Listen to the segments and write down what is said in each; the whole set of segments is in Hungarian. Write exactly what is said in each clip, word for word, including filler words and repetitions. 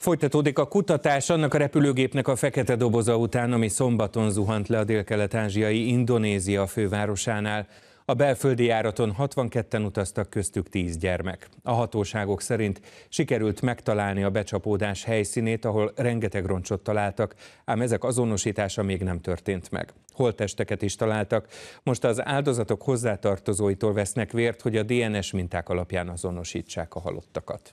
Folytatódik a kutatás annak a repülőgépnek a fekete doboza után, ami szombaton zuhant le a délkelet-ázsiai Indonézia fővárosánál. A belföldi járaton hatvanketten utaztak, köztük tíz gyermek. A hatóságok szerint sikerült megtalálni a becsapódás helyszínét, ahol rengeteg roncsot találtak, ám ezek azonosítása még nem történt meg. Holttesteket is találtak, most az áldozatok hozzátartozóitól vesznek vért, hogy a dé en es minták alapján azonosítsák a halottakat.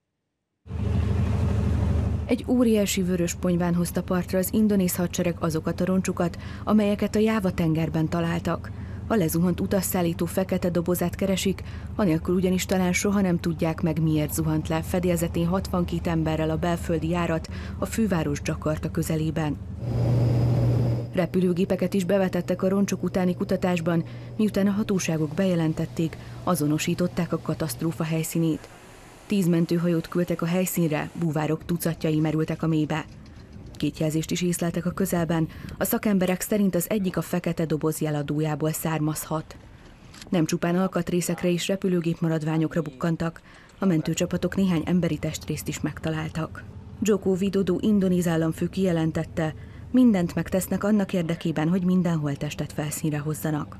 Egy óriási vörös ponyván hozta partra az indonéz hadsereg azokat a roncsokat, amelyeket a Jáva-tengerben találtak. A lezuhant utasszállító fekete dobozát keresik, anélkül ugyanis talán soha nem tudják meg, miért zuhant le fedélzetén hatvankét emberrel a belföldi járat a főváros Jakarta közelében. Repülőgépeket is bevetettek a roncsok utáni kutatásban, miután a hatóságok bejelentették, azonosították a katasztrófa helyszínét. Tíz mentőhajót küldtek a helyszínre, búvárok tucatjai merültek a mélybe. Két jelzést is észleltek a közelben, a szakemberek szerint az egyik a fekete doboz jeladójából származhat. Nem csupán alkatrészekre és repülőgép maradványokra bukkantak, a mentőcsapatok néhány emberi testrészt is megtaláltak. Joko Widodo indonéz államfő kijelentette, mindent megtesznek annak érdekében, hogy minden holttestet felszínre hozzanak.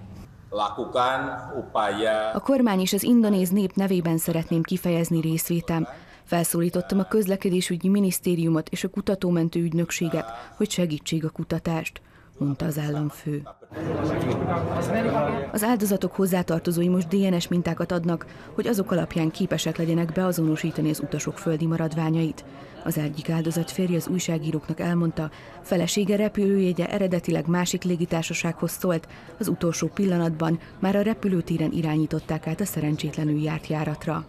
A kormány és az indonéz nép nevében szeretném kifejezni részvétem. Felszólítottam a közlekedésügyi minisztériumot és a kutatómentő ügynökséget, hogy segítsék a kutatást, mondta az államfő. Az áldozatok hozzátartozói most dé en es mintákat adnak, hogy azok alapján képesek legyenek beazonosítani az utasok földi maradványait. Az egyik áldozat férje az újságíróknak elmondta, felesége repülőjegye eredetileg másik légitársasághoz szólt, az utolsó pillanatban már a repülőtéren irányították át a szerencsétlenül járt járatra.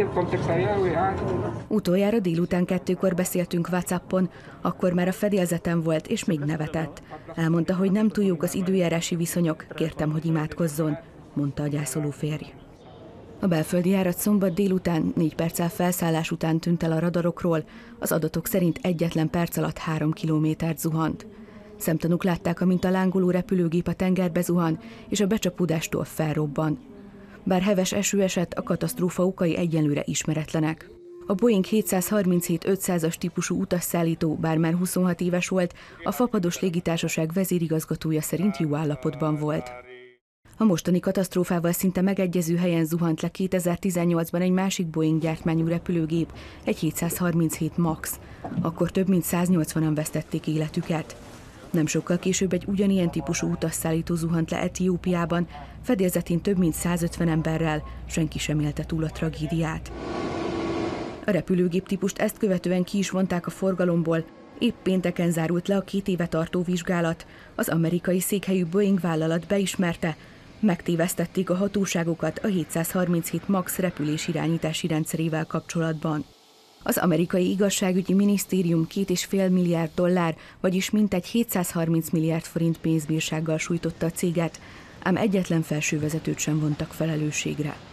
Utoljára délután kettőkor beszéltünk WhatsAppon, akkor már a fedélzeten volt, és még nevetett. Elmondta, hogy nem túl jók az időjárási viszonyok, kértem, hogy imádkozzon, mondta a gyászoló férj. A belföldi járat szombat délután négy perccel felszállás után tűnt el a radarokról, az adatok szerint egyetlen perc alatt három kilométert zuhant. Szemtanúk látták, amint a lángoló repülőgép a tengerbe zuhan, és a becsapódástól felrobban. Bár heves eső esett, a katasztrófa okai egyenlőre ismeretlenek. A Boeing hétszázharminchét ötszázas típusú utasszállító, bár már huszonhat éves volt, a Fapados légitársaság vezérigazgatója szerint jó állapotban volt. A mostani katasztrófával szinte megegyező helyen zuhant le kétezer-tizennyolcban egy másik Boeing gyártmányú repülőgép, egy hétszázharminchét MAX. Akkor több mint száznyolcvanan vesztették életüket. Nem sokkal később egy ugyanilyen típusú utasszállító zuhant le Etiópiában, fedélzetén több mint százötven emberrel, senki sem élte túl a tragédiát. A repülőgép típust ezt követően ki is vonták a forgalomból, épp pénteken zárult le a két éve tartó vizsgálat. Az amerikai székhelyű Boeing vállalat beismerte, megtévesztették a hatóságokat a hétszázharminchét MAX repülésirányítási rendszerével kapcsolatban. Az amerikai igazságügyi minisztérium két és fél milliárd dollár, vagyis mintegy hétszázharminc milliárd forint pénzbírsággal sújtotta a céget, ám egyetlen felsővezetőt sem vontak felelősségre.